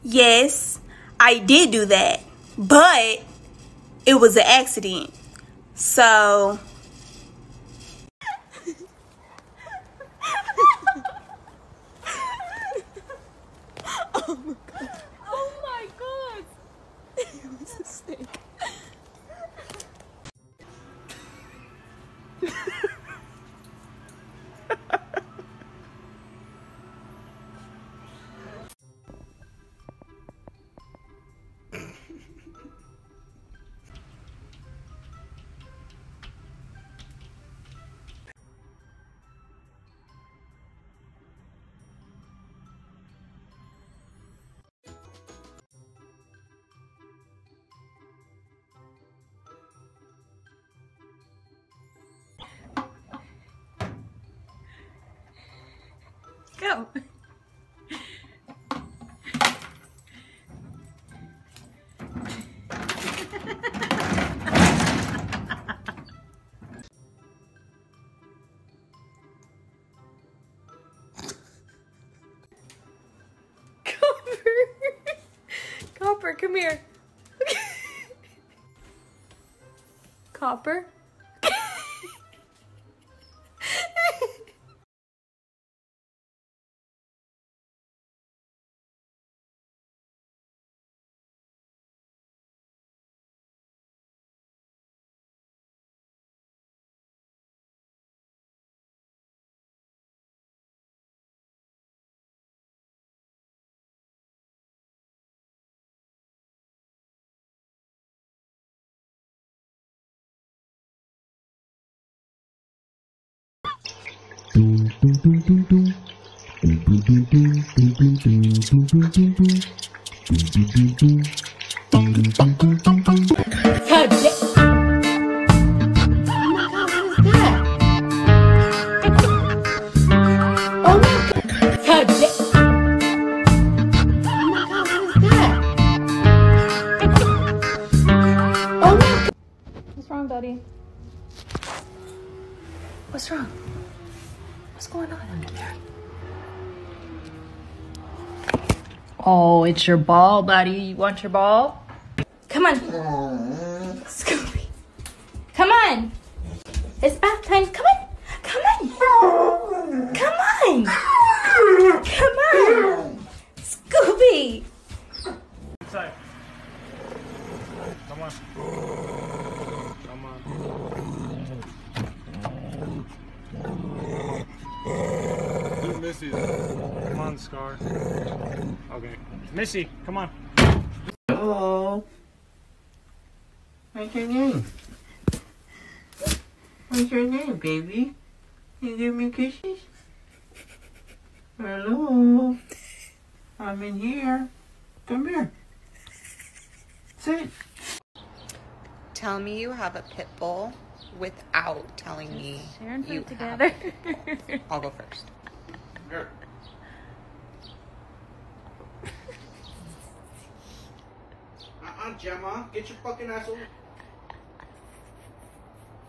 Yes, I did do that, but it was an accident. So Oh my god. Oh my god. It was a snake. Go. Copper, come here. Copper. What's wrong, buddy? What's wrong? What's going on under there? Oh, it's your ball, buddy. You want your ball? Come on. Scooby. Come on. It's bath time. Come on. Come on. Come on. Come on. Scooby. Inside. Come on. Come on. Who's Missy? Come on, Scar. Okay. Missy, come on. Hello. What's your name? What's your name, baby? You give me kisses? Hello. I'm in here. Come here. Sit. Tell me you have a pit bull without telling me Sharing you food together. I'll go first. Here. Gemma. Get your fucking ass over.